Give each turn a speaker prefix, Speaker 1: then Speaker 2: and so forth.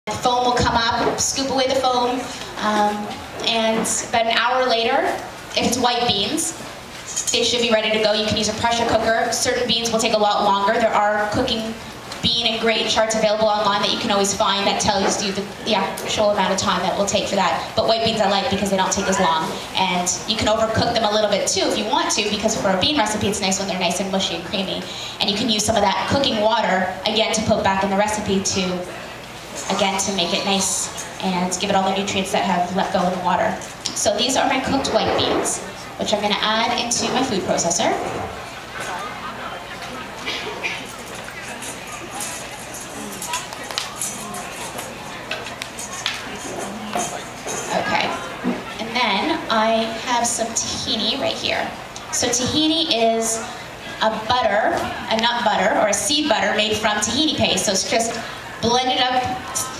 Speaker 1: The foam will come up, scoop away the foam, and about an hour later, if it's white beans, they should be ready to go. You can use a pressure cooker. Certain beans will take a lot longer. There are cooking bean and grain charts available online that you can always find that tells you the actual amount of time that it will take for that. But white beans I like because they don't take as long. And you can overcook them a little bit too if you want to, because for a bean recipe it's nice when they're nice and mushy and creamy. And you can use some of that cooking water, again, to put back in the recipe to make it nice and give it all the nutrients that have let go in the water. So these are my cooked white beans, which I'm going to add into my food processor. Okay, and then I have some tahini right here. So tahini is a butter, a nut butter, or a seed butter made from tahini paste. So it's just blended up